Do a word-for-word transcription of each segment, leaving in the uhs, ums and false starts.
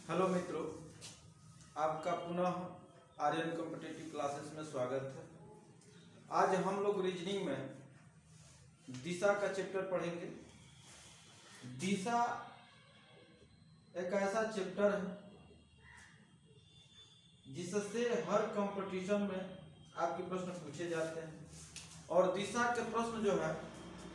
Hello मित्रों, आपका पुनः आर्यन कॉम्पिटिटिव क्लासेस में स्वागत है। आज हम लोग रीजनिंग में दिशा का चैप्टर पढ़ेंगे। दिशा एक ऐसा चैप्टर है जिससे हर कंपटीशन में आपके प्रश्न पूछे जाते हैं और दिशा के प्रश्न जो है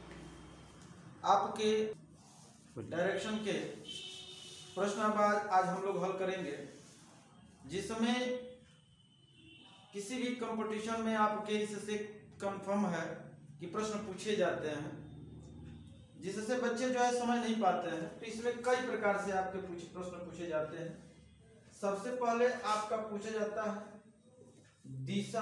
आपके डायरेक्शन के प्रश्न आज आज हम लोग हल करेंगे, जिसमें किसी भी कंपटीशन में आपके इससे कंफर्म है कि प्रश्न पूछे जाते हैं, जिससे बच्चे जो है समझ नहीं पाते हैं। तो इसमें कई प्रकार से आपके प्रश्न पूछे जाते हैं। सबसे पहले आपका पूछा जाता है दिशा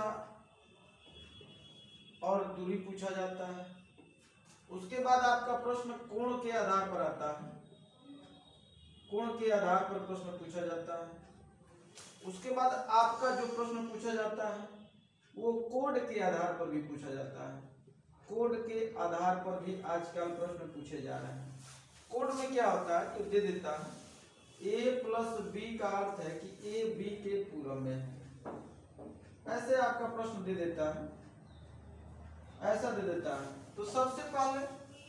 और दूरी पूछा जाता है। उसके बाद आपका प्रश्न कोण के आधार पर आता है, कोण के आधार पर प्रश्न पूछा जाता है। उसके बाद आपका जो प्रश्न पूछा जाता है वो कोड के आधार पर भी पूछा जाता है। कोड के आधार पर भी आजकल प्रश्न पूछे जा रहे हैं। कोड में क्या होता है कि दे देता है ए प्लस बी का अर्थ है कि ए बी के पूर्व में है, ऐसे आपका प्रश्न दे देता है, ऐसा दे देता है। तो सबसे पहले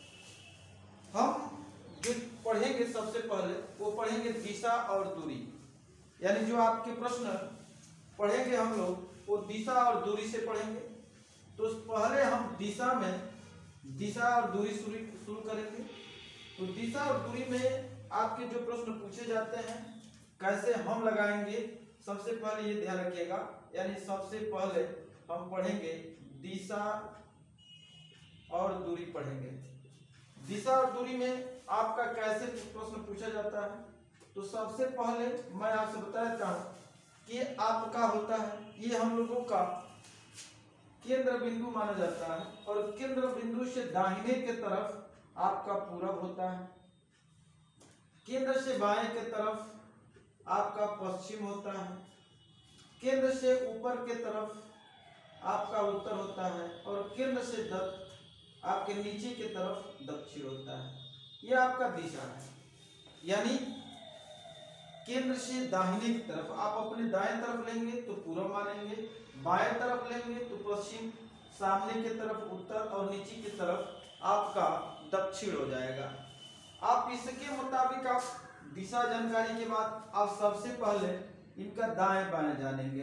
हम जो पढ़ेंगे सबसे पहले वो पढ़ेंगे दिशा और दूरी, यानी जो आपके प्रश्न पढ़ेंगे हम लोग वो दिशा और दूरी से पढ़ेंगे। तो पहले हम दिशा में दिशा और दूरी शुरू शुरू करेंगे। तो दिशा और दूरी में आपके जो प्रश्न पूछे जाते हैं कैसे हम लगाएंगे, सबसे पहले ये ध्यान रखिएगा। यानी सबसे पहले हम पढ़ेंगे दिशा और दूरी पढ़ेंगे। दिशा और दूरी में आपका कैसे प्रश्न पूछा जाता है, तो सबसे पहले मैं आपसे बता देता हूं कि आपका होता है, ये हम लोगों का केंद्र बिंदु माना जाता है और केंद्र बिंदु से दाहिने के तरफ आपका पूरब होता है, केंद्र से बाएं के तरफ आपका पश्चिम होता है, केंद्र से ऊपर के तरफ आपका उत्तर होता है और केंद्र से दक्षिण आपके नीचे की तरफ दक्षिण होता है। यह आपका दिशा है। यानी केंद्र से दाहिने की तरफ आप अपने दाएं तरफ लेंगे तो पूर्व मानेंगे, बाएं तरफ लेंगे तो पश्चिम, सामने की तरफ उत्तर और नीचे की तरफ आपका दक्षिण हो जाएगा। आप इसके मुताबिक आप दिशा जानकारी के बाद आप सबसे पहले इनका दाएं बाएं जानेंगे।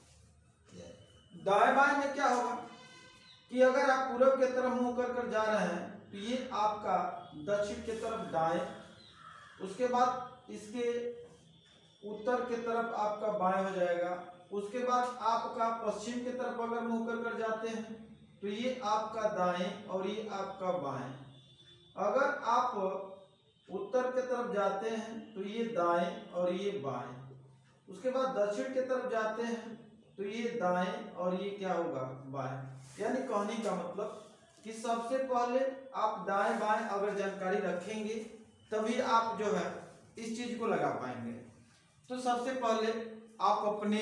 दाएं बाएं में क्या होगा कि अगर आप पूरब की तरफ मुंह कर कर जा रहे हैं तो ये आपका दक्षिण की तरफ दाएं, उसके बाद इसके उत्तर की तरफ आपका बाएं हो जाएगा। उसके बाद आपका पश्चिम की तरफ अगर मुंह कर कर जाते हैं तो ये आपका दाएं और ये आपका बाएं। अगर आप उत्तर की तरफ जाते हैं तो ये दाएं और ये बाएं। उसके बाद दक्षिण की तरफ जाते हैं तो ये दाएं और ये क्या होगा, बाएं। यानी कहने का मतलब कि सबसे पहले आप दाएं बाएं अगर जानकारी रखेंगे तभी आप जो है इस चीज को लगा पाएंगे। तो सबसे पहले आप अपने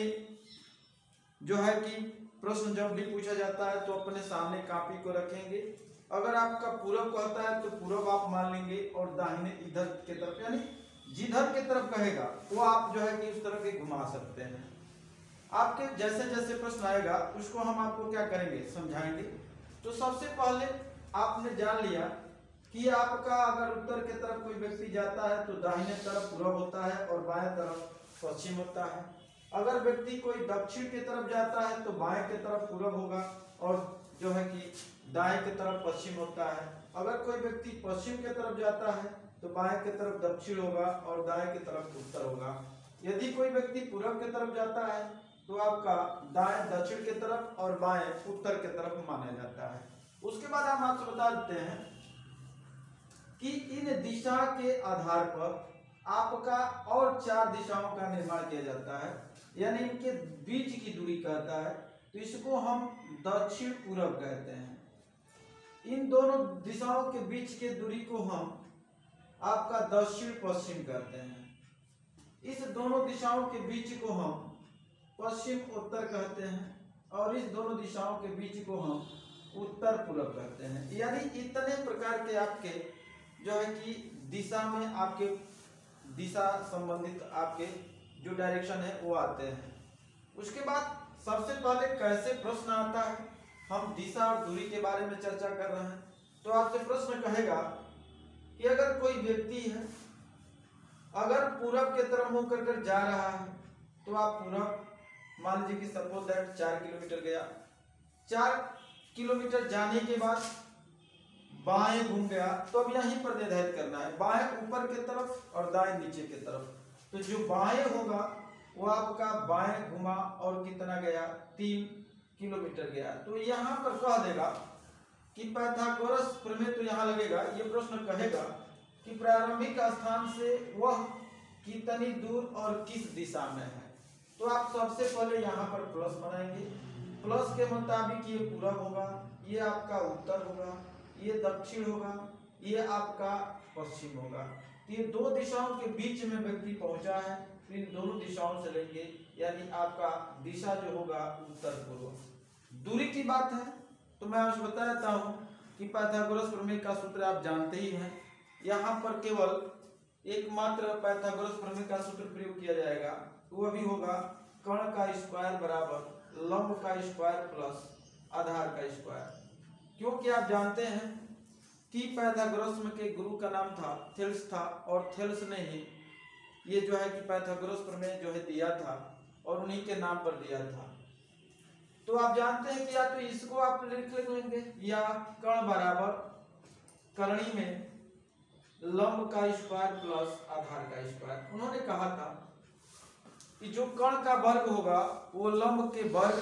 जो है कि प्रश्न जब भी पूछा जाता है तो अपने सामने कॉपी को रखेंगे। अगर आपका पूरब कहता है तो पूरब आप मान लेंगे और दाहिने इधर की तरफ, यानी जिधर की तरफ कहेगा वो आप जो है कि उस तरह के घुमा सकते हैं। आपके जैसे जैसे प्रश्न आएगा उसको हम आपको क्या करेंगे, समझाएंगे। तो सबसे पहले आपने जान लिया कि आपका अगर उत्तर की तरफ कोई व्यक्ति जाता है तो दाहिने तरफ पूरब होता है और बाएं तरफ पश्चिम होता है। अगर व्यक्ति कोई दक्षिण की तरफ जाता है तो बाएं की तरफ पूरब होगा और जो है कि दाएं की तरफ पश्चिम होता है। अगर कोई व्यक्ति पश्चिम की तरफ जाता है तो बाएं की तरफ दक्षिण होगा और दाएं की तरफ उत्तर होगा। यदि कोई व्यक्ति पूरब की तरफ जाता है तो आपका दाएं दक्षिण की तरफ और बाएं उत्तर की तरफ माना जाता है। उसके बाद हम आपसे बता देते हैं कि इन दिशा के आधार पर आपका और चार दिशाओं का निर्माण किया जाता है, यानी इनके बीच की दूरी कहता है तो इसको हम दक्षिण पूरब कहते हैं। इन दोनों दिशाओं के बीच के दूरी को हम आपका दक्षिण पश्चिम कहते हैं। इस दोनों दिशाओं के बीच को हम पश्चिम उत्तर कहते हैं और इस दोनों दिशाओं के बीच को हम उत्तर पूर्व कहते हैं। यानी इतने प्रकार के आपके जो है कि दिशा में आपके दिशा संबंधित आपके जो डायरेक्शन है वो आते हैं। उसके बाद सबसे पहले कैसे प्रश्न आता है, हम दिशा और दूरी के बारे में चर्चा कर रहे हैं। तो आपसे प्रश्न कहेगा कि अगर कोई व्यक्ति है, अगर पूरब के तरफ मुंह कर कर जा रहा है, तो आप पूरब मान लीजिए कि सपोज दैट चार किलोमीटर गया, चार किलोमीटर जाने के बाद बाएं घूम गया, तो अब यहीं पर निर्धारित करना है बाएं ऊपर की तरफ और दाएं नीचे की तरफ। तो जो बाएं होगा वो आपका बाएं घुमा और कितना गया, तीन किलोमीटर गया। तो यहाँ पर कह देगा कि पाइथागोरस प्रमेय तो यहाँ लगेगा, ये प्रश्न कहेगा कि प्रारंभिक स्थान से वह कितनी दूर और किस दिशा में है। तो आप सबसे पहले यहाँ पर प्लस बनाएंगे, प्लस के मुताबिक ये पूरब होगा, ये आपका उत्तर होगा, ये दक्षिण होगा, ये आपका पश्चिम होगा। ये दो दिशाओं के बीच में व्यक्ति पहुंचा है, तो इन दोनों दिशाओं से लेंगे, यानी आपका दिशा जो होगा उत्तर पूर्व। दूरी की बात है तो मैं आपको बता देता हूँ कि पाइथागोरस प्रमेय का सूत्र आप जानते ही हैं। यहाँ पर केवल एकमात्र पाइथागोरस प्रमेय का सूत्र प्रयोग किया जाएगा, वो भी होगा कर्ण का स्क्वायर बराबर लंब का स्क्वायर प्लस आधार का स्क्वायर। क्योंकि आप जानते हैं कि पाइथागोरस के गुरु का नाम था थेल्स था, और थेल्स ने ही ये जो है कि पाइथागोरस प्रमेय जो है दिया था और उन्हीं के नाम पर दिया था। तो आप जानते हैं कि या तो इसको आप लिख लेंगे या कर्ण बराबर करणी में लंब का स्क्वायर प्लस आधार का स्क्वायर। उन्होंने कहा था कि जो कर्ण का वर्ग होगा वो लंब के वर्ग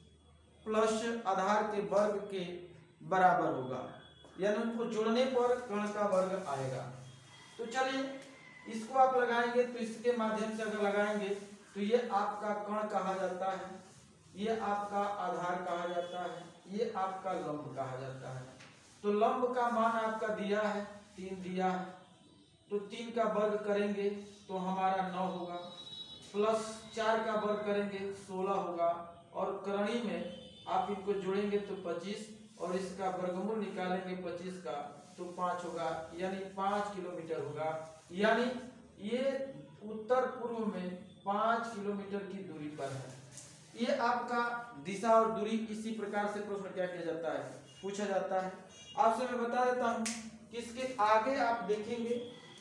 प्लस आधार के वर्ग के बराबर होगा, यानी उनको जोड़ने पर कर्ण का वर्ग आएगा। तो चलिए इसको आप लगाएंगे, तो इसके माध्यम से अगर लगाएंगे तो ये आपका कर्ण कहा जाता है, ये आपका आधार कहा जाता है, ये आपका लंब कहा जाता है। तो लंब का मान आपका दिया है, तीन दिया है, तो तीन का वर्ग करेंगे तो हमारा नौ होगा, प्लस चार का वर्ग करेंगे सोलह होगा, और करणी में आप इनको जोड़ेंगे तो पच्चीस, और इसका वर्गमूल निकालेंगे पच्चीस का तो पाँच होगा, यानी पाँच किलोमीटर होगा। यानी ये उत्तर पूर्व में पाँच किलोमीटर की दूरी पर है। ये आपका दिशा और दूरी इसी प्रकार से प्रश्न क्या किया जाता है, पूछा जाता है। आपसे मैं बता देता हूँ कि इसके आगे आप देखेंगे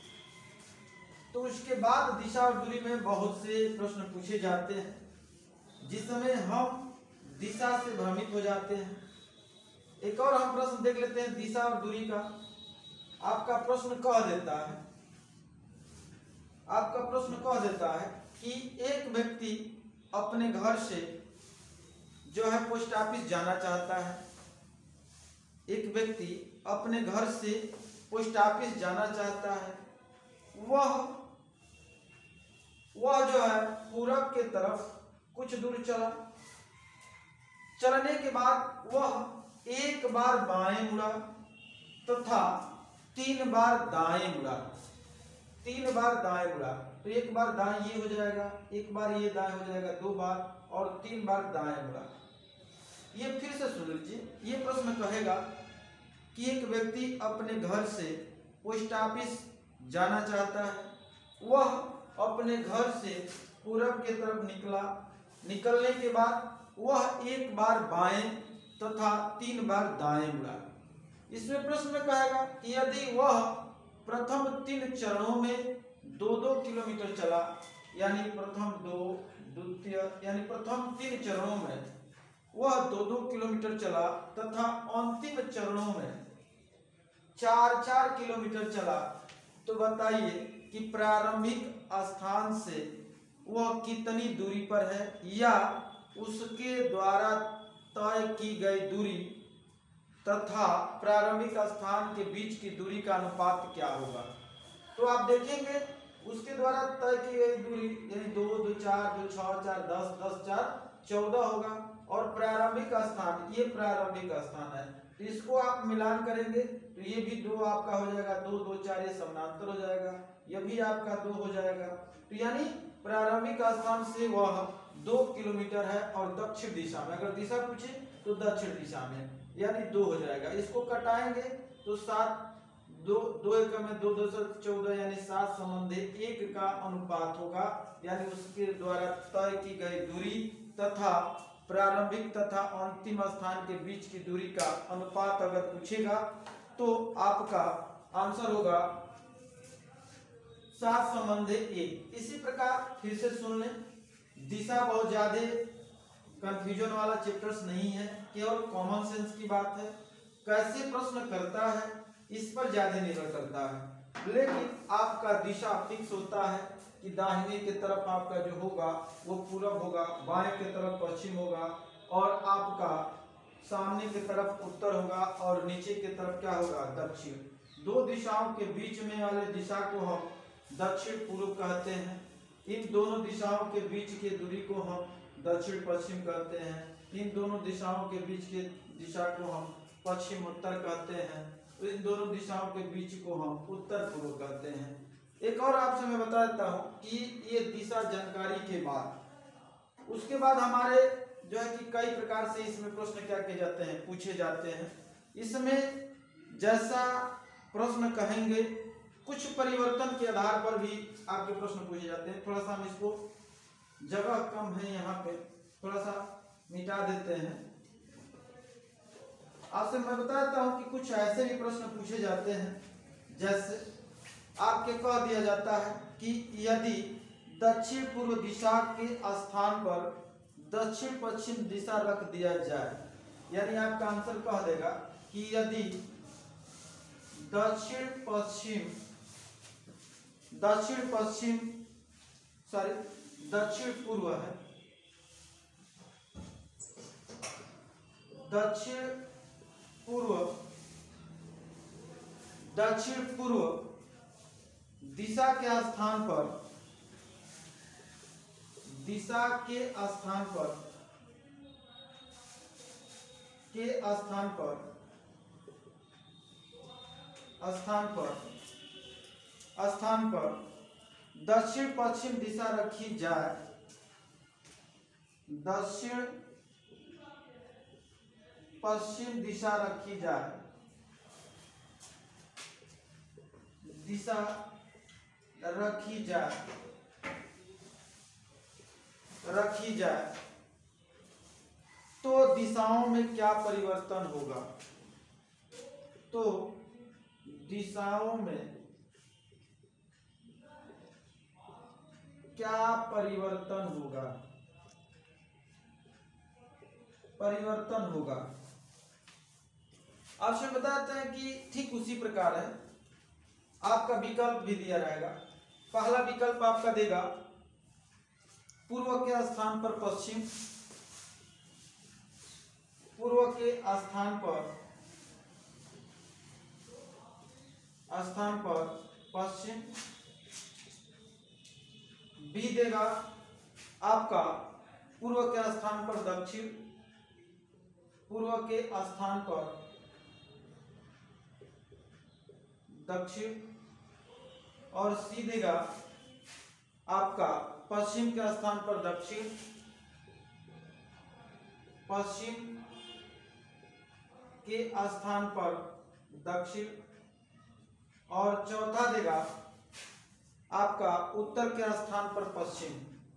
तो उसके बाद दिशा और दूरी में बहुत से प्रश्न पूछे जाते हैं, जिसमें हम दिशा से भ्रमित हो जाते हैं। एक और हम प्रश्न देख लेते हैं दिशा और दूरी का। आपका प्रश्न कह देता है आपका प्रश्न कह देता है कि एक व्यक्ति अपने घर से जो है पोस्ट ऑफिस जाना चाहता है, एक व्यक्ति अपने घर से पोस्ट ऑफिस जाना चाहता है, वह वह जो है पूरब के तरफ कुछ दूर चला, चलने के बाद वह एक बार बाएं मुड़ा तथा तीन बार दाएं मुड़ा, तीन बार दाएं मुड़ा। तो एक बार दाएं ये हो जाएगा, एक बार ये दाएं हो जाएगा, दो बार, और तीन बार दाएं मुड़ा। ये फिर से सुन लीजिए, ये प्रश्न कहेगा कि एक व्यक्ति अपने घर से पोस्ट ऑफिस जाना चाहता है, वह अपने घर से पूरब की तरफ निकला, निकलने के बाद वह एक बार बाएं तथा तीन बार दाएं मुड़ा। इसमें प्रश्न में कहेगा कि यदि वह प्रथम तीन चरणों में दो दो किलोमीटर चला, यानी प्रथम दो, द्वितीय, यानी प्रथम तीन चरणों में वह दो दो किलोमीटर चला तथा अंतिम चरणों में चार चार किलोमीटर चला, तो बताइए कि प्रारंभिक स्थान से वह कितनी दूरी पर है, या उसके द्वारा तय की गई दूरी तथा प्रारंभिक स्थान के बीच की दूरी का अनुपात क्या होगा। तो आप देखेंगे उसके द्वारा तय की गई दूरी यानी दो दो चार दो छः चार दस दस चार चौदह होगा, और प्रारंभिक स्थान ये प्रारंभिक स्थान है, तो इसको आप मिलान करेंगे तो ये भी दो आपका हो जाएगा, दो दो चार ये समानांतर हो जाएगा, यह भी आपका दो हो जाएगा। तो यानी प्रारंभिक स्थान से वह दो किलोमीटर है, और दक्षिण दिशा में अगर दिशा पूछे तो दक्षिण दिशा में, यानी दो हो जाएगा। इसको कटाएंगे तो सात दो दो एकम में दो दो सौ चौदह यानी सात संबंधी एक का अनुपात होगा, यानी उसके द्वारा तय की गई दूरी तथा प्रारंभिक तथा अंतिम स्थान के बीच की दूरी का अनुपात अगर पूछेगा तो आपका आंसर होगा सात संबंधी एक। इसी प्रकार फिर से सुन लें, दिशा बहुत ज्यादा कंफ्यूजन वाला चैप्टर्स नहीं है, केवल कॉमन सेंस की बात है। कैसे प्रश्न करता है इस पर ज्यादा निर्भर करता है, लेकिन आपका दिशा फिक्स होता है कि दाहिने की तरफ आपका जो होगा वो पूरब होगा, बाएं की तरफ पश्चिम होगा और आपका सामने की तरफ उत्तर होगा और नीचे की तरफ क्या होगा दक्षिण। दो दिशाओं के बीच में वाले दिशा को हम दक्षिण पूर्व कहते हैं। इन दोनों दिशाओं के बीच की दूरी को हम दक्षिण पश्चिम कहते हैं। इन दोनों दिशाओं के बीच की दिशा को हम पश्चिम उत्तर कहते हैं। इन दोनों दिशाओं के बीच को हम उत्तर पूर्व कहते हैं। एक और आपसे मैं बता देता हूं कि ये दिशा जानकारी के बाद उसके बाद हमारे जो है कि कई प्रकार से इसमें प्रश्न क्या किए जाते हैं, पूछे जाते हैं। इसमें जैसा प्रश्न कहेंगे कुछ परिवर्तन के आधार पर भी आपके प्रश्न पूछे जाते हैं। थोड़ा सा हम इसको, जगह कम है यहाँ पे, थोड़ा सा मिटा देते हैं। आपसे मैं बता देता हूँ कि कुछ ऐसे भी प्रश्न पूछे जाते हैं, जैसे आपके कह दिया जाता है कि यदि दक्षिण पूर्व दिशा के स्थान पर दक्षिण पश्चिम दिशा रख दिया जाए, यानी आपका आंसर कह देगा कि यदि दक्षिण पश्चिम दक्षिण पश्चिम सॉरी दक्षिण पूर्व है, दक्षिण पूर्व दक्षिण पूर्व दिशा के स्थान पर दिशा के स्थान पर के स्थान पर स्थान पर स्थान पर दक्षिण पश्चिम दिशा रखी जाए, दक्षिण पश्चिम दिशा रखी जाए, दिशा रखी जाए रखी जाए तो दिशाओं में क्या परिवर्तन होगा। तो दिशाओं में क्या परिवर्तन होगा परिवर्तन होगा आपसे बताते हैं कि ठीक उसी प्रकार है। आपका विकल्प भी दिया रहेगा। पहला विकल्प आपका देगा पूर्व के स्थान पर पश्चिम, पूर्व के स्थान पर स्थान पर पश्चिम। बी देगा आपका पूर्व के स्थान पर दक्षिण, पूर्व के स्थान पर दक्षिण। और सी देगा आपका पश्चिम के स्थान पर दक्षिण, पश्चिम के स्थान पर दक्षिण। और चौथा देगा आपका उत्तर के स्थान पर पश्चिम,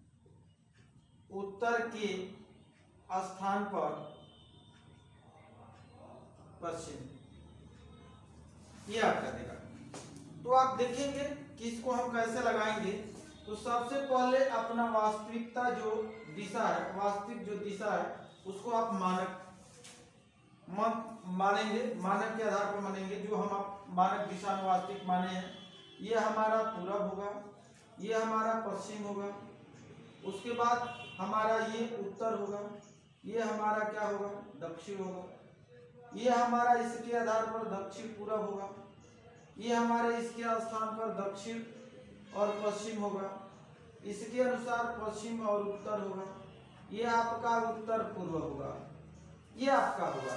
उत्तर के स्थान पर पश्चिम, ये आपका देगा। तो आप देखेंगे कि इसको हम कैसे लगाएंगे। तो सबसे पहले अपना वास्तविकता जो दिशा है, वास्तविक जो दिशा है उसको आप मानक मानेंगे, मानक के आधार पर मानेंगे। जो हम आप मानक दिशा में वास्तविक माने हैं, ये हमारा पूरब होगा, ये हमारा पश्चिम होगा, उसके बाद हमारा ये उत्तर होगा, ये हमारा क्या होगा दक्षिण होगा, ये हमारा इसके आधार पर दक्षिण पूरब होगा, ये हमारे इसके स्थान पर दक्षिण और पश्चिम होगा, इसके अनुसार पश्चिम और उत्तर होगा, ये आपका उत्तर पूर्व होगा, ये आपका होगा।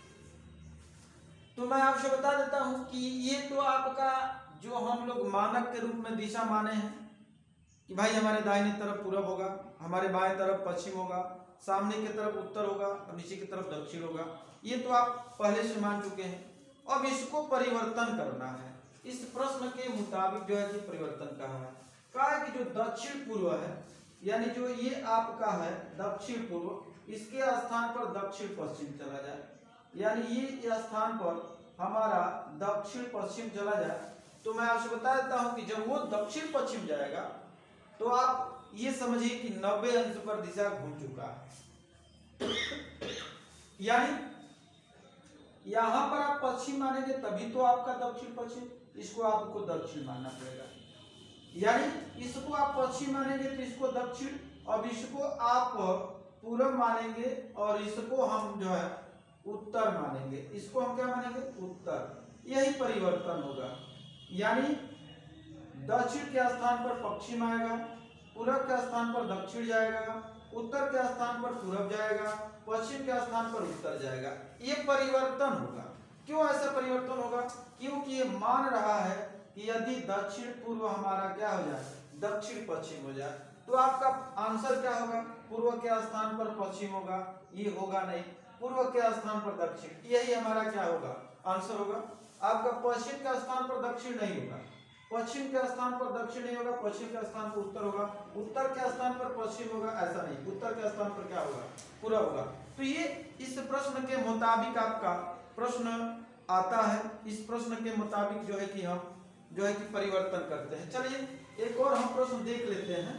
तो मैं आपसे बता देता हूं कि ये तो आपका जो हम लोग मानक के रूप में दिशा माने हैं कि भाई हमारे दाहिने तरफ पूरब होगा, हमारे बाएं तरफ पश्चिम होगा, सामने की तरफ उत्तर होगा और नीचे की तरफ दक्षिण होगा। ये तो आप पहले से मान चुके हैं। अब इसको परिवर्तन करना है। इस प्रश्न के मुताबिक जो है कि परिवर्तन कहा है। कहा है कि जो दक्षिण पूर्व है, यानी जो ये आपका है दक्षिण पूर्व, इसके स्थान पर दक्षिण पश्चिम चला जाए, यानी ये स्थान पर हमारा दक्षिण पश्चिम चला जाए, तो मैं आपसे बता देता हूं कि जब वो दक्षिण पश्चिम जाएगा तो आप ये समझिए कि नब्बे अंश पर दिशा घूम चुका है। यानी यहां पर आप पश्चिम मानेंगे तभी तो आपका दक्षिण पश्चिम, इसको आपको दक्षिण मानना पड़ेगा। यानी इसको आप पश्चिम मानेंगे तो इसको दक्षिण, अब इसको आप पूर्व मानेंगे और इसको हम जो है उत्तर मानेंगे। इसको हम क्या मानेंगे? उत्तर। यही परिवर्तन होगा। यानी दक्षिण के स्थान पर पश्चिम आएगा, पूर्व के स्थान पर दक्षिण जाएगा, उत्तर के स्थान पर पूर्व जाएगा, पश्चिम के स्थान पर उत्तर जाएगा। ये परिवर्तन होगा। क्यों ऐसा परिवर्तन होगा? क्योंकि ये मान रहा है कि यदि दक्षिण पूर्व हमारा क्या हो जाए, दक्षिण पश्चिम हो जाए, तो आपका आंसर क्या होगा? पूर्व के स्थान पर पश्चिम होगा, ये होगा नहीं। पूर्व के स्थान पर दक्षिण, यही हमारा क्या होगा? आंसर होगा। आपका पश्चिम के स्थान पर दक्षिण नहीं होगा, पश्चिम के स्थान पर दक्षिण नहीं होगा, पश्चिम के स्थान पर उत्तर होगा, उत्तर के स्थान पर पश्चिम होगा, ऐसा नहीं। उत्तर के स्थान पर क्या होगा? पूर्व होगा। तो ये इस प्रश्न के मुताबिक आपका प्रश्न आता है। इस प्रश्न के मुताबिक जो है कि हम जो है कि परिवर्तन करते हैं। चलिए एक और हम प्रश्न देख लेते हैं,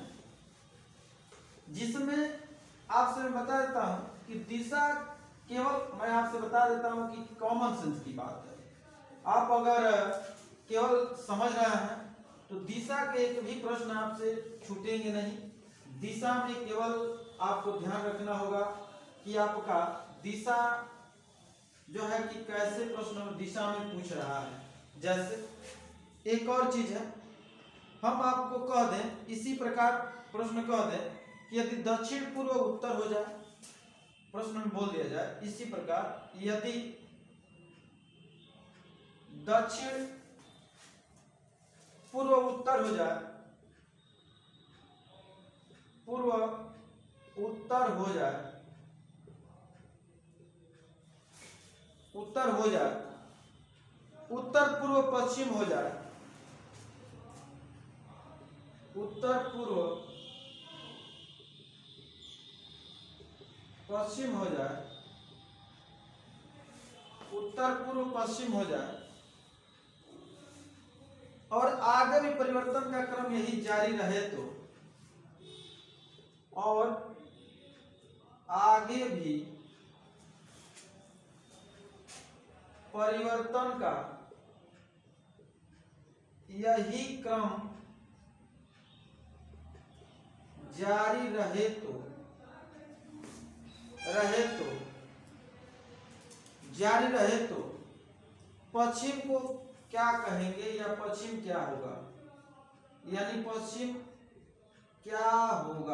जिसमें आपसे मैं बता देता हूं कि दिशा केवल, मैं आपसे बता देता हूं कि कॉमन सेंस की बात है। आप अगर केवल समझ रहे हैं तो दिशा के एक भी प्रश्न आपसे छूटेंगे नहीं। दिशा में केवल आपको ध्यान रखना होगा कि आपका दिशा जो है कि कैसे प्रश्न दिशा में पूछ रहा है। जैसे एक और चीज है, हम आपको कह दें इसी प्रकार प्रश्न कह दें कि यदि दक्षिण पूर्व उत्तर हो जाए, प्रश्न में बोल दिया जाए इसी प्रकार, यदि दक्षिण पूर्व उत्तर हो जाए, पूर्व उत्तर हो जाए, उत्तर हो जाए, उत्तर पूर्व पश्चिम हो जाए, उत्तर पूर्व पश्चिम हो जाए, उत्तर पूर्व पश्चिम हो जाए, और आगे भी परिवर्तन का क्रम यही जारी रहे तो, और आगे भी परिवर्तन का यही क्रम जारी रहे तो, रहे तो जारी रहे तो पश्चिम को क्या कहेंगे या पश्चिम क्या होगा? यानी पश्चिम क्या होगा,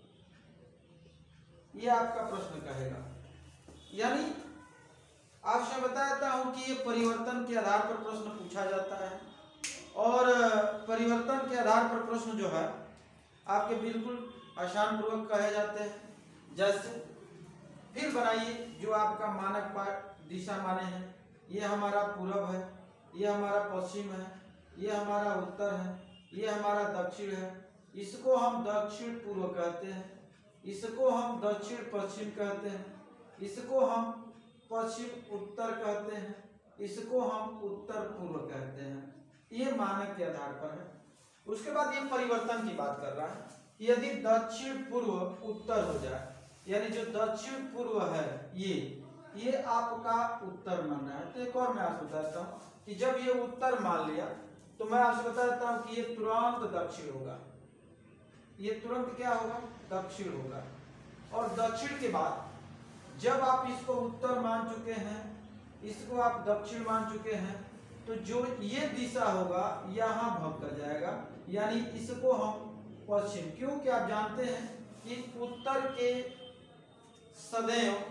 ये आपका प्रश्न कहेगा। यानी आपसे बताता हूं कि ये परिवर्तन के आधार पर प्रश्न पूछा जाता है, और परिवर्तन के आधार पर प्रश्न जो है आपके बिल्कुल आसान पूर्वक कहे जाते हैं। जैसे फिर बनाइए जो आपका मानक दिशा माने हैं, ये हमारा पूर्व है, ये हमारा पश्चिम है, ये हमारा उत्तर है, ये हमारा दक्षिण है, इसको हम दक्षिण पूर्व कहते हैं, इसको हम दक्षिण पश्चिम कहते हैं, इसको हम पश्चिम उत्तर कहते हैं, इसको हम उत्तर पूर्व कहते हैं। ये मानक के आधार पर है। उसके बाद ये परिवर्तन की बात कर रहा है, यदि दक्षिण पूर्व उत्तर हो जाए, यानी जो दक्षिण पूर्व है ये ये आपका उत्तर मानना है। तो एक और मैं आपको बताता हूँ कि जब ये उत्तर मान लिया तो मैं आपसे बता देता हूँ कि ये तुरंत दक्षिण होगा, ये तुरंत क्या होगा? दक्षिण होगा। और दक्षिण के बाद जब आप इसको उत्तर मान चुके हैं, इसको आप दक्षिण मान चुके हैं, तो जो ये दिशा होगा यहाँ भग कर जाएगा, यानी इसको हम पश्चिम, क्योंकि आप जानते हैं कि उत्तर के सदैव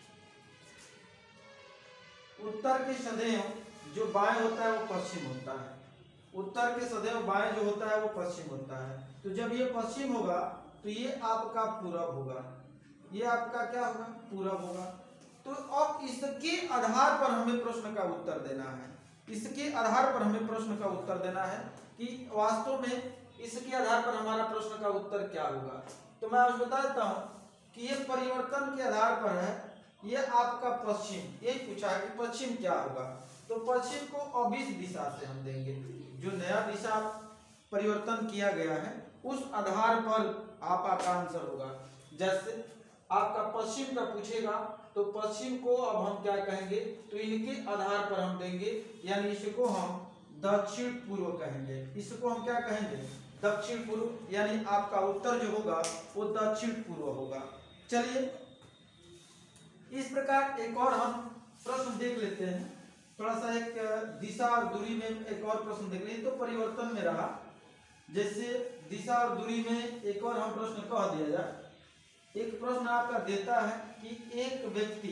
उत्तर के सदैव जो बाएं होता है वो पश्चिम होता है, उत्तर के सदैव बाएं जो होता है वो पश्चिम होता है। तो जब ये पश्चिम होगा तो ये आपका पूरब होगा, ये आपका क्या होगा? पूरब होगा। तो अब इसके आधार पर हमें प्रश्न का उत्तर देना है। इसके आधार पर हमें प्रश्न का उत्तर देना है कि वास्तव में इसके आधार पर हमारा प्रश्न का उत्तर क्या होगा। तो मैं आपको बता देता हूँ कि ये परिवर्तन के आधार पर है। ये आपका पश्चिम, ये पूछा है कि पश्चिम क्या होगा, तो पश्चिम को अभिस दिशा से हम देंगे। जो नया दिशा परिवर्तन किया गया है उस आधार पर आपका आंसर होगा। जैसे आपका पश्चिम का पूछेगा तो पश्चिम को अब हम क्या कहेंगे, तो इनके आधार पर हम देंगे, यानी इसको हम दक्षिण पूर्व कहेंगे। इसको हम क्या कहेंगे, दक्षिण पूर्व, यानी आपका उत्तर जो होगा वो दक्षिण पूर्व होगा। चलिए इस प्रकार एक और हम प्रश्न देख लेते हैं। थोड़ा सा एक दिशा और दूरी में एक और प्रश्न देख लेते, तो परिवर्तन में रहा। जैसे दिशा और दूरी में एक और हम प्रश्न कह दिया जाए। एक प्रश्न आपका देता है कि एक व्यक्ति,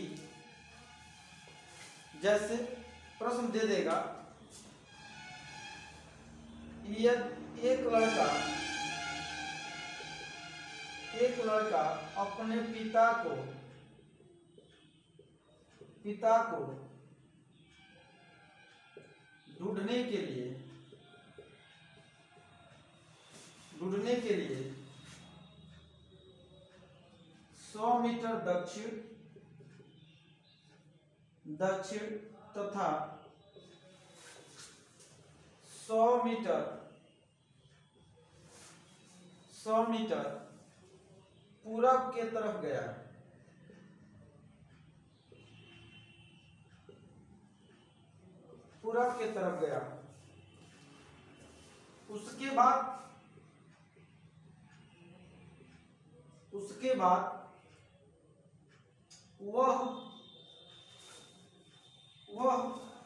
जैसे प्रश्न दे देगा, यदि एक लड़का एक लड़का अपने पिता को पिता को ढूंढने के लिए ढूंढने के लिए सौ मीटर दक्षिण दक्षिण तथा सौ मीटर सौ मीटर पूरब के तरफ गया। पूरब के तरफ गया उसके बाद उसके बाद वह वह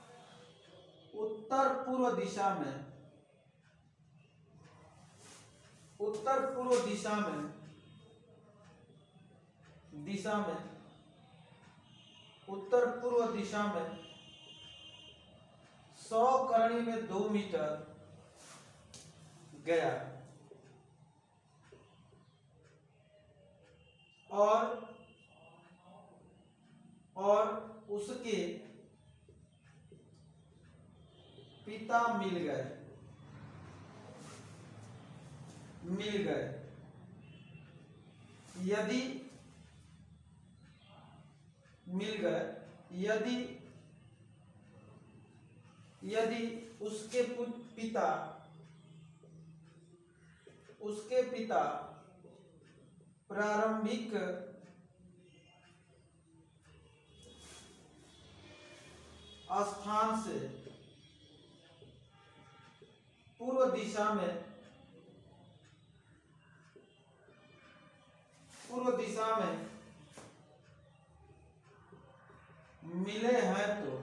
उत्तर पूर्व दिशा में उत्तर पूर्व दिशा में दिशा में उत्तर पूर्व दिशा में सौ करणी में दो मीटर गया और और उसके पिता मिल गए मिल गए यदि मिल गए यदि यदि उसके पिता उसके पिता प्रारंभिक स्थान से पूर्व दिशा में पूर्व दिशा में मिले हैं तो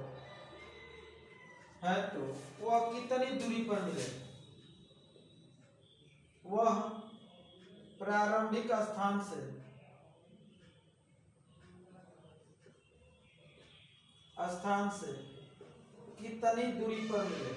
है तो वह कितनी दूरी पर मिले। वह प्रारंभिक स्थान से स्थान से कितनी दूरी पर मिले।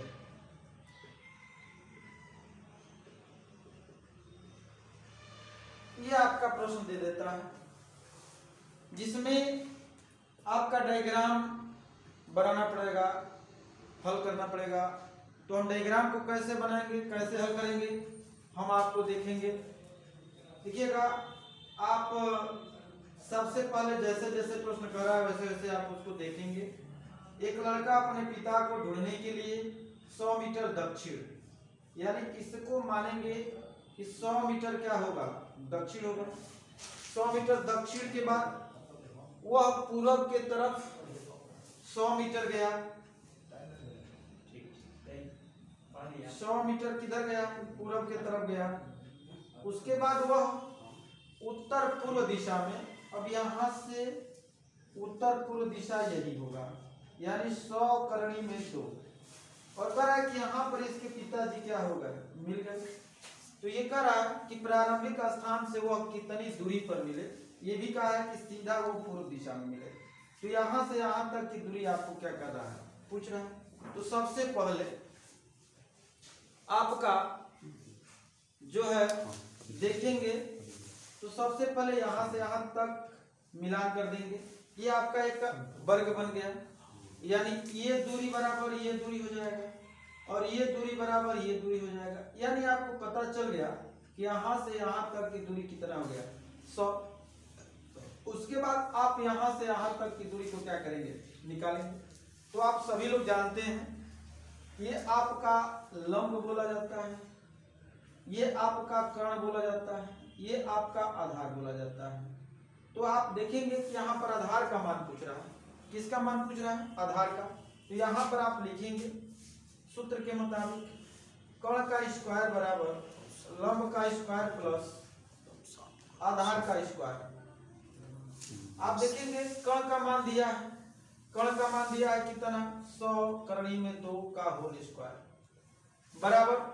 यह आपका प्रश्न दे देता है, जिसमें आपका डायग्राम बनाना पड़ेगा, हल करना पड़ेगा। तो हम डायग्राम को कैसे बनाएंगे, कैसे हल करेंगे, हम आपको देखेंगे। देखिएगा, आप सबसे पहले जैसे जैसे प्रश्न कर रहा है वैसे वैसे आप उसको देखेंगे। एक लड़का अपने पिता को ढूंढने के लिए सौ मीटर दक्षिण, यानी इसको मानेंगे कि सौ मीटर क्या होगा, दक्षिण होगा। सौ मीटर दक्षिण के बाद वह पूरब के तरफ सौ मीटर गया। सौ मीटर किधर गया, पूरब के तरफ गया। उसके बाद वह उत्तर पूर्व दिशा में, अब यहां से उत्तर पूर्व दिशा यही होगा, यानी सौ करणी में दो। और कह रहा है कि यहाँ पर इसके पिताजी क्या हो गए, मिल गए। तो ये कह रहा है कि प्रारंभिक स्थान से वह कितनी दूरी पर मिले। ये भी कहा है कि सीधा वो पूर्व दिशा में मिले। तो यहाँ से यहाँ तक की दूरी आपको क्या कर रहा है, पूछ रहा है। तो सबसे पहले आपका जो है देखेंगे, तो सबसे पहले यहाँ से यहाँ तक मिलान कर देंगे। ये आपका एक वर्ग बन गया। यानी ये दूरी बराबर ये दूरी हो जाएगा और ये दूरी बराबर ये दूरी हो जाएगा। यानी आपको पता चल गया कि यहाँ से यहाँ तक की दूरी कितना हो गया, सौ। उसके बाद आप यहाँ से यहाँ तक की दूरी को क्या करेंगे, निकालेंगे। तो आप सभी लोग जानते हैं ये आपका लंब बोला जाता है, ये आपका कर्ण बोला जाता है, ये आपका आधार बोला जाता है। तो आप देखेंगे कि यहाँ पर आधार का मान पूछ रहा है, किसका मान पूछ रहा है, आधार का। तो यहाँ पर आप लिखेंगे सूत्र के मुताबिक कर्ण का स्क्वायर बराबर लंब का स्क्वायर प्लस आधार का स्क्वायर। आप देखेंगे कर्ण का मान दिया है, कर्ण का मान दिया है कितना, सौ करणी में दो का होल स्क्वायर बराबर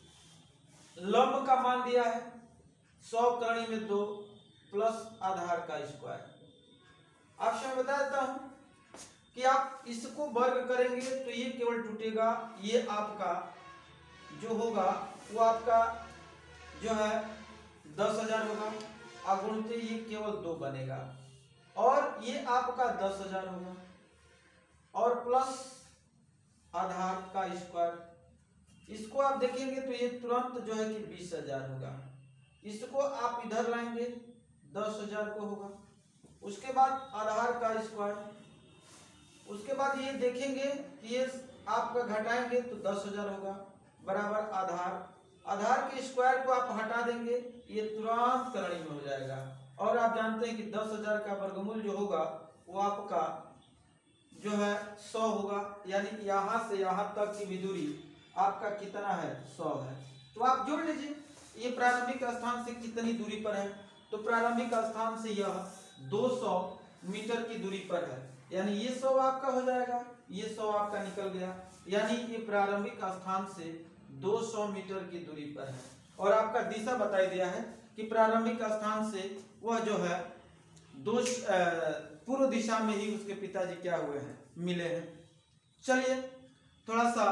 लंब का मान दिया है सौ करणी में दो प्लस आधार का स्क्वायर। आपसे मैं बता देता हूं कि आप इसको वर्ग करेंगे तो ये केवल टूटेगा, ये आपका जो होगा वो आपका जो है दस हजार होगा, अगुणते ये केवल दो बनेगा और ये आपका दस हजार होगा और प्लस आधार का स्क्वायर। इसको आप देखेंगे तो ये तुरंत जो है कि बीस हजार होगा, इसको आप इधर लाएंगे दस हजार को होगा, उसके बाद आधार का स्क्वायर, उसके बाद ये देखेंगे कि ये आपका घटाएंगे तो दस हजार होगा बराबर आधार, आधार के स्क्वायर को आप हटा देंगे ये तुरंत करणी में हो जाएगा। और आप जानते हैं कि दस हजार का वर्गमूल जो होगा वो आपका जो है सौ होगा, यानी यहाँ से यहाँ तक की भी दूरी आपका कितना है, सौ है। तो आप जोड़ लीजिए ये प्रारंभिक स्थान से कितनी दूरी पर है, तो प्रारंभिक स्थान से यह दो सौ मीटर की दूरी पर है, यानी ये सौ आपका हो जाएगा, ये सौ आपका निकल गया, यानी ये प्रारंभिक स्थान से दो सौ मीटर की दूरी पर है। और आपका दिशा बताई दिया है कि प्रारंभिक स्थान से वह जो है दो पूर्व दिशा में ही उसके पिताजी क्या हुए हैं, मिले हैं। चलिए थोड़ा सा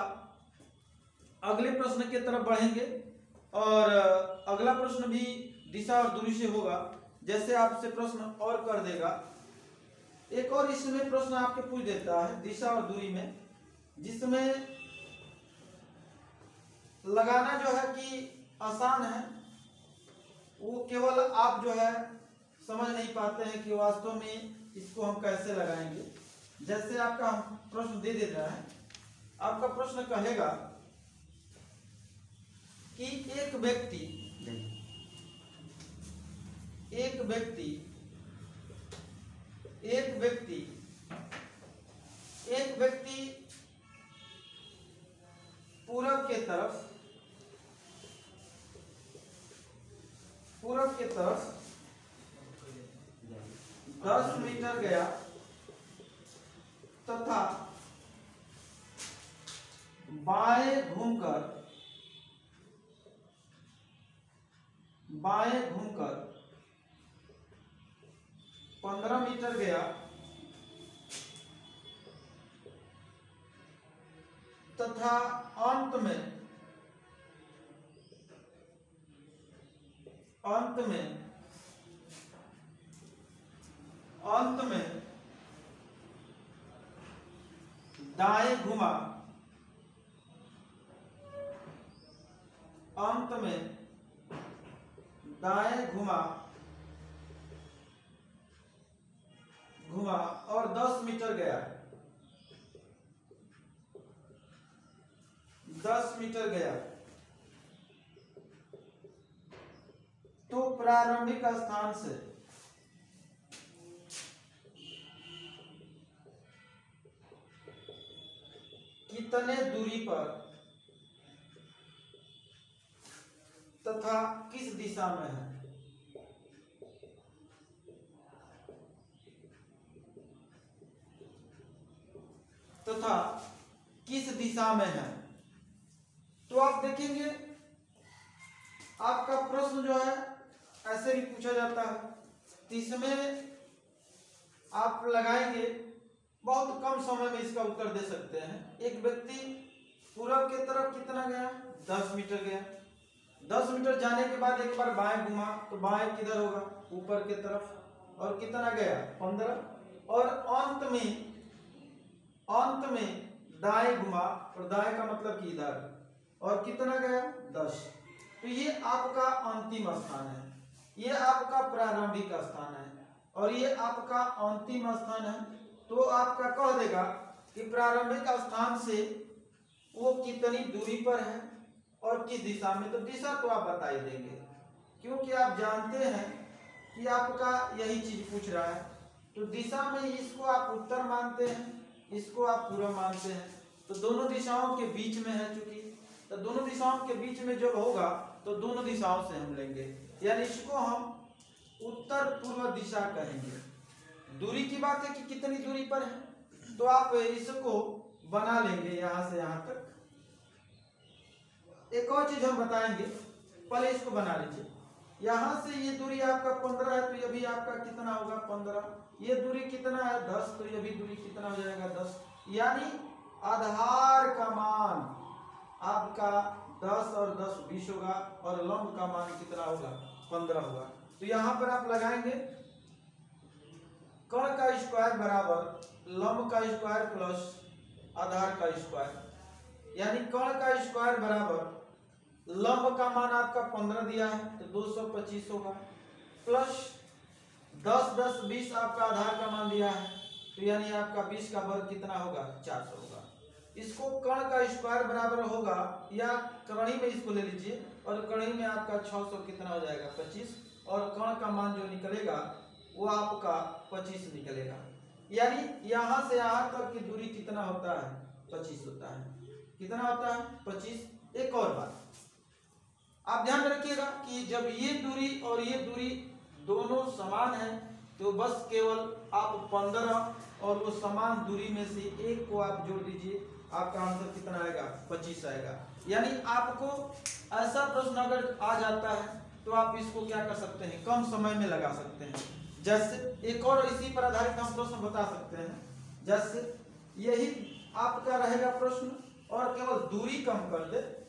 अगले प्रश्न की तरफ बढ़ेंगे और अगला प्रश्न भी दिशा और दूरी से होगा। जैसे आपसे प्रश्न और कर देगा, एक और इसमें प्रश्न आपके पूछ देता है दिशा और दूरी में, जिसमें लगाना जो है कि आसान है, वो केवल आप जो है समझ नहीं पाते हैं कि वास्तव में इसको हम कैसे लगाएंगे। जैसे आपका प्रश्न दे दे रहा है, आपका प्रश्न कहेगा कि एक व्यक्ति एक व्यक्ति एक व्यक्ति एक व्यक्ति पूरब के तरफ पूरब के तरफ दस मीटर गया तथा बाएं घूमकर बाएं घूमकर पंद्रह मीटर गया तथा अंत में अंत में अंत में दाएं घुमा अंत में दाएं घुमा घुमा और दस मीटर गया दस मीटर गया तो प्रारंभिक स्थान से कितने दूरी पर तथा किस दिशा में है। तथा किस दिशा में है। तो आप देखेंगे आपका प्रश्न जो है ऐसे भी पूछा जाता है, तो इसमें आप लगाएंगे बहुत कम समय में इसका उत्तर दे सकते हैं। एक व्यक्ति पूरब की तरफ कितना गया, दस मीटर गया, दस मीटर जाने के बाद एक बार बाएं घुमा तो बाएं किधर होगा, ऊपर की तरफ, और कितना गया, पंद्रह, और अंत में अंत में दाएं घुमा, और दाएं का मतलब कि इधर, और कितना गया दस। तो ये आपका अंतिम स्थान है, ये आपका प्रारंभिक स्थान है, और ये आपका अंतिम स्थान है। तो आपका कह देगा कि प्रारंभिक स्थान से वो कितनी दूरी पर है और किस दिशा में। तो दिशा तो आप बता ही देंगे, क्योंकि आप जानते हैं कि आपका यही चीज पूछ रहा है। तो दिशा में इसको आप उत्तर मानते हैं, इसको आप पूर्व मानते हैं, तो दोनों दिशाओं के बीच में है। चूंकि तो दोनों दिशाओं के बीच में जब होगा तो दोनों दिशाओं से हम लेंगे, यानी इसको हम उत्तर पूर्व दिशा कहेंगे। दूरी की बात है कि कितनी दूरी पर है, तो आप इसको बना लेंगे यहाँ से यहाँ तक। एक और चीज हम बताएंगे, पहले इसको बना लीजिए। यहाँ से ये दूरी आपका पंद्रह है, तो ये भी आपका कितना होगा पंद्रह। ये दूरी कितना है दस, तो ये भी दूरी कितना हो जाएगा दस। यानी आधार का मान आपका दस और दस बीस होगा, और लंब का मान कितना होगा पंद्रह होगा। तो यहाँ पर आप लगाएंगे कर्ण का स्क्वायर बराबर लंब का स्क्वायर प्लस आधार का स्क्वायर, यानी कर्ण का स्क्वायर बराबर लंब का मान आपका पंद्रह दिया है तो दो सौ पच्चीस होगा, प्लस दस दस बीस आपका आधार का मान दिया है, तो यानी आपका बीस का वर्ग कितना होगा चार सौ होगा। इसको कर्ण का स्क्वायर बराबर होगा, या कर्ण में इसको ले लीजिए, और कर्ण में आपका छह सौ कितना हो जाएगा पच्चीस, और कर्ण का मान जो निकलेगा वो आपका पच्चीस निकलेगा। यानी यहाँ से यहाँ तक की दूरी कितना होता है पच्चीस होता है। कितना होता है पच्चीस। एक और बात आप ध्यान रखिएगा कि जब ये दूरी और ये दूरी दोनों समान है, तो बस केवल आप पंद्रह और वो समान दूरी में से एक को आप जोड़ दीजिए, आपका आंसर कितना आएगा पच्चीस आएगा। यानी आपको ऐसा प्रश्न अगर आ जाता है तो आप इसको क्या कर सकते हैं, कम समय में लगा सकते हैं। जैसे एक और इसी पर आधारित हम प्रश्न बता सकते हैं, जैसे यही आपका रहेगा प्रश्न, और केवल दूरी कम कर दे